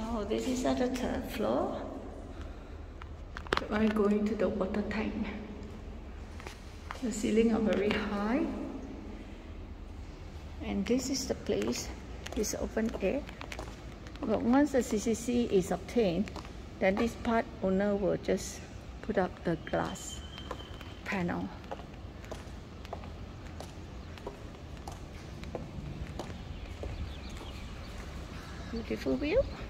Now this is at the third floor. I'm going to the water tank. The ceiling are very high. And this is the place. It's open air. But once the CCC is obtained, then this part owner will just put up the glass panel. Beautiful view.